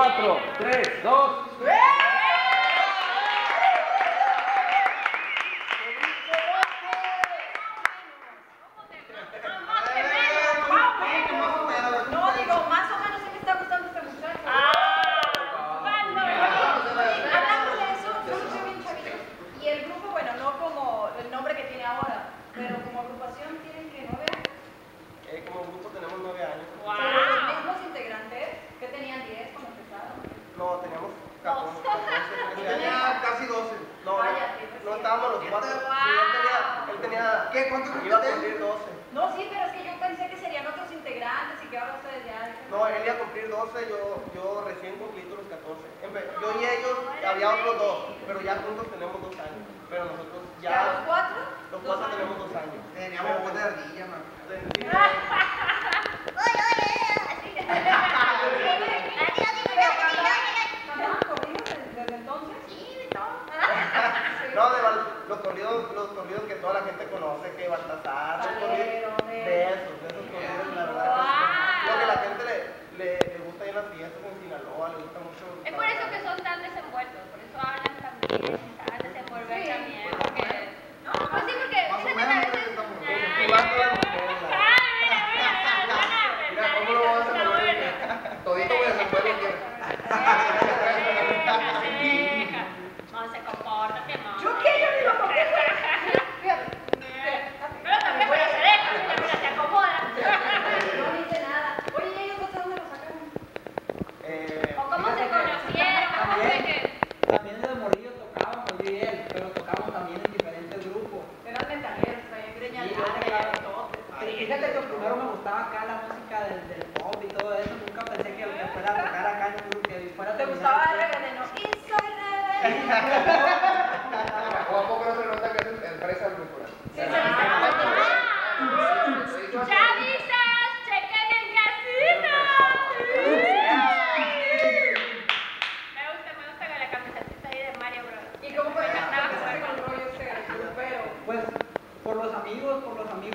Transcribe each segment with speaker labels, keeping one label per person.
Speaker 1: 4, 3, 2.
Speaker 2: No, digo, más o menos sí me está gustando este muchacho. Hablando de eso, yo lo veo bien chavito. Y el grupo, bueno, no como el nombre que tiene ahora, pero como agrupación tienen que 9 años.
Speaker 3: Como grupo tenemos 9 años.
Speaker 2: Pero los mismos integrantes que tenían 10 cuando empezaron.
Speaker 3: No, teníamos 14, 13
Speaker 4: Tenía
Speaker 3: años.
Speaker 4: casi 12.
Speaker 3: No, no estábamos los 4. Sí, él tenía.
Speaker 4: ¿Qué? ¿Cuántos
Speaker 3: Iba a
Speaker 4: años
Speaker 3: cumplir 12.
Speaker 2: No, sí, pero es que yo pensé que serían otros integrantes y que ahora ustedes ya...
Speaker 3: No, él iba a cumplir 12, yo recién cumplí los 14. Yo y ellos, había otros 2, pero ya juntos tenemos 2 años. Pero nosotros
Speaker 2: ¿Ya
Speaker 3: ya.
Speaker 2: los 4?
Speaker 3: Los 4 tenemos 2 años.
Speaker 4: Teníamos buena ardilla, man.
Speaker 2: ¿Desde entonces? Sí,
Speaker 3: No, los corridos que toda la gente conoce, que Baltasar, de esos corridos, la verdad. Lo que la gente le gusta ir a las fiestas en Sinaloa, le gusta mucho.
Speaker 5: Es por eso que son tan desenvueltos, por eso hablan tan bien, saben desenvolver también, porque... No, pues sí, porque
Speaker 4: Más o
Speaker 5: fíjate que
Speaker 4: menos
Speaker 5: a veces...
Speaker 4: estamos
Speaker 3: Cultivando a las mujeres.
Speaker 4: Mira, ¿cómo lo vamos a hacer? Todito voy a desenvolver bien.
Speaker 5: No, se comporta, que no.
Speaker 2: ¿Yo qué? Yo ni lo contesto.
Speaker 5: Pero también para se deja, mira, se acomoda.
Speaker 2: No dice nada. Oye, ¿y ellos dos de dónde lo sacaron?
Speaker 5: ¿O cómo se conocieron? ¿Cómo fue que...?
Speaker 1: También de morrillo tocábamos yo y él, pero tocamos también en diferentes grupos.
Speaker 2: Eran metaleros, traían greñas
Speaker 1: Sí, yo
Speaker 2: largas,
Speaker 1: tocaba.
Speaker 2: todo.
Speaker 1: Fíjate que primero me gustaba acá la música del pop y todo eso. Nunca pensé que fuera a tocar acá en un grupo que fuera a
Speaker 2: ¿Te
Speaker 1: terminar.
Speaker 2: gustaba el rebelde, no? Y soy rebelde.
Speaker 4: ¿O a poco no se nota que es empresa agrícola?
Speaker 2: Sí, se me
Speaker 5: ¡Chavistas! ¡Chequen en casita! Me gusta con la camiseta ahí de Mario Bros.
Speaker 2: ¿Y cómo fue que
Speaker 5: Me encantaba
Speaker 2: empezaste
Speaker 5: jugar
Speaker 2: con el rollo este grupero?
Speaker 1: Pues por los amigos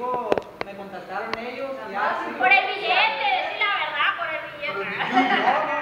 Speaker 1: me contactaron ellos y
Speaker 2: Ajá,
Speaker 1: así.
Speaker 5: Por el billete, sí, la verdad, por el billete.
Speaker 1: No, no,